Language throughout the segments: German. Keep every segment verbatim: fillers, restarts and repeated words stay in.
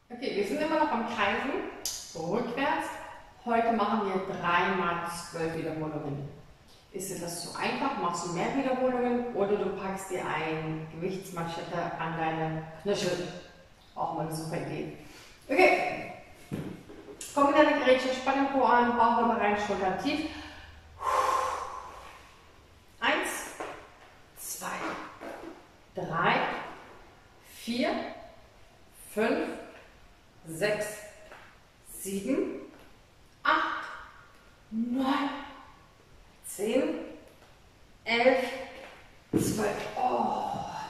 Okay, wir sind immer noch am Kreisen, rückwärts. Heute machen wir drei mal zwölf Wiederholungen. Ist dir das zu einfach? Machst du mehr Wiederholungen oder du packst dir ein Gewichtsmanschette an deine Knöchel? Auch mal eine super Idee. Okay, komm in deine Gerätchen, spann den Po an, Bauch rein, Schultern tief. Eins, zwei, drei, vier, fünf, sechs, sieben, acht, neun, zehn, elf, zwölf. Oh.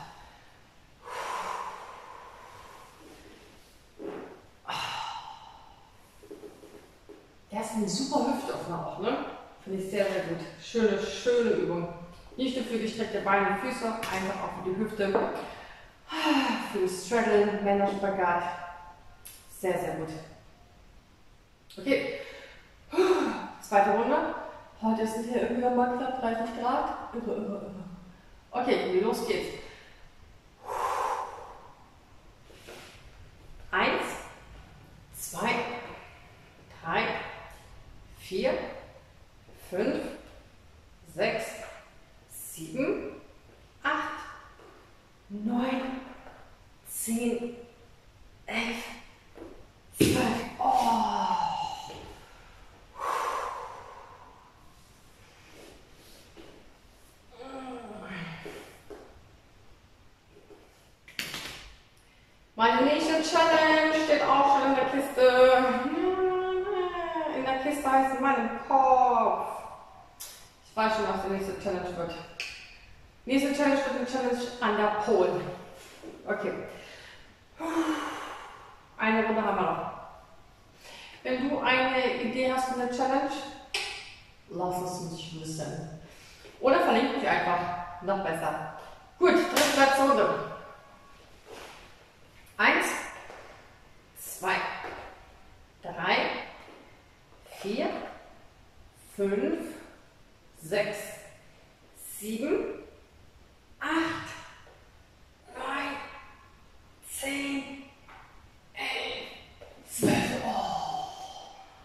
Das ist eine super Hüftöffner auch, ne? Finde ich sehr, sehr gut. Schöne, schöne Übung. Nicht nur für gestreckte Beine und Füße, einfach auch für die Hüfte. Für das Straddle, Männerspagat. Sehr, sehr gut. Okay. Zweite Runde. Heute sind hier irgendwie mal knapp dreißig Grad. Irre, irre, irre. Okay, los geht's. Eins, zwei, drei, vier, fünf, sechs, sieben, acht, neun, zehn, elf, zwölf. Oh. Meine nächste Challenge steht auch schon in der Kiste. In der Kiste heißt in meinem Kopf. Ich weiß schon, was die nächste Challenge wird. Nächste Challenge wird eine Challenge an der Pole. Okay. Eine Runde haben wir noch. Wenn du eine Idee hast für eine Challenge, lass es uns wissen. Oder verlinke mich einfach. Noch besser. Gut, dritte Runde. Eins, zwei, drei, vier, fünf, sechs, sieben, acht, neun, zehn, elf, zwölf. Oh.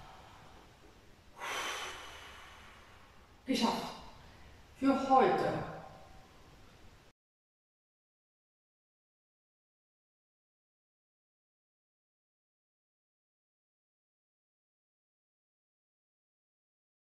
Geschafft. Für heute.